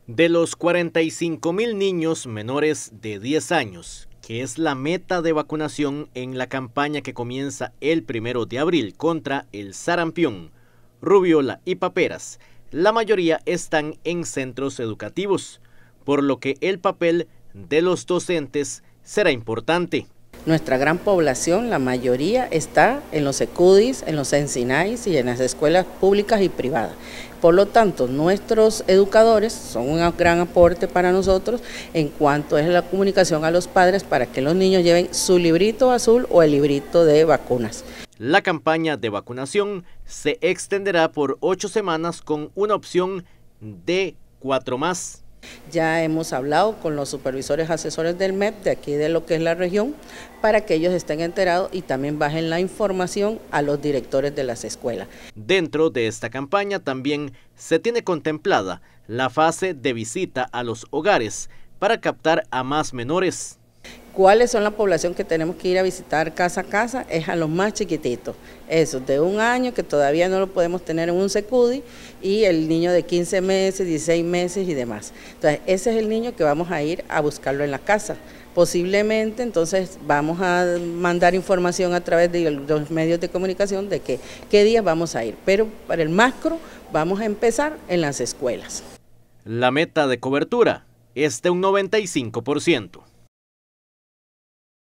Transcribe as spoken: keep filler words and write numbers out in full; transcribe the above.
De los cuarenta y cinco mil niños menores de diez años, que es la meta de vacunación en la campaña que comienza el primero de abril contra el sarampión, rubiola y paperas, la mayoría están en centros educativos, por lo que el papel de los docentes será importante. Nuestra gran población, la mayoría, está en los ECUDIS, en los ENSINAIS y en las escuelas públicas y privadas. Por lo tanto, nuestros educadores son un gran aporte para nosotros en cuanto es la comunicación a los padres para que los niños lleven su librito azul o el librito de vacunas. La campaña de vacunación se extenderá por ocho semanas con una opción de cuatro más. Ya hemos hablado con los supervisores asesores del M E P de aquí de lo que es la región para que ellos estén enterados y también bajen la información a los directores de las escuelas. Dentro de esta campaña también se tiene contemplada la fase de visita a los hogares para captar a más menores. ¿Cuáles son la población que tenemos que ir a visitar casa a casa? Es a los más chiquititos, esos de un año que todavía no lo podemos tener en un SECUDI y el niño de quince meses, dieciséis meses y demás. Entonces ese es el niño que vamos a ir a buscarlo en la casa. Posiblemente entonces vamos a mandar información a través de los medios de comunicación de que qué días vamos a ir, pero para el macro vamos a empezar en las escuelas. La meta de cobertura es de un noventa y cinco por ciento.